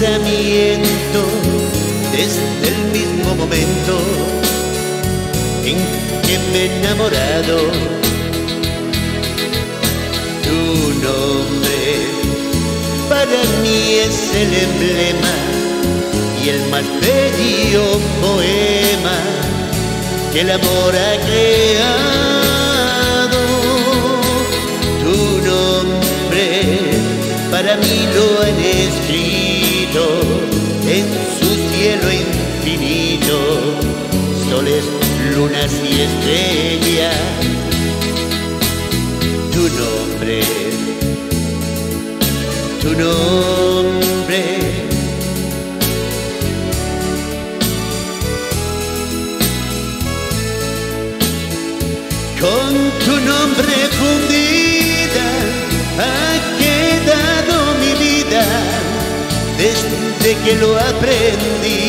pensamiento desde el mismo momento en que me he enamorado. Tu nombre para mí es el emblema y el más bello poema que el amor ha creado. Tu nombre para mí lo han escrito en su cielo infinito, soles, lunas y estrellas. Tu nombre, tu nombre. Con tu nombre fundida ha quedado mi vida desde que lo aprendí.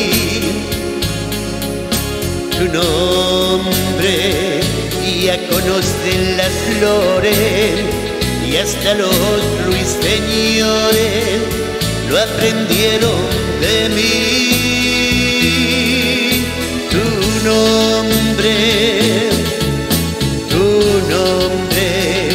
Tu nombre ya conocen las flores y hasta los ruiseñores lo aprendieron de mí. Tu nombre, tu nombre.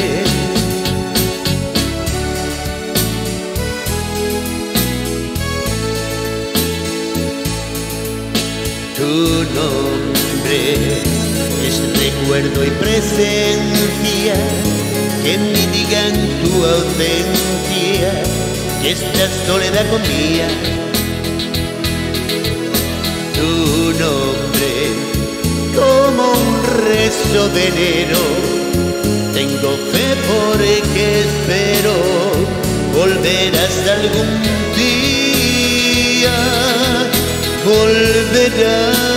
Tu nombre es recuerdo y presencia que mitigan tu ausencia, que esta soledad conmía. Tu nombre, como un rezo de enero, tengo fe porque espero volverás algún día, volverás.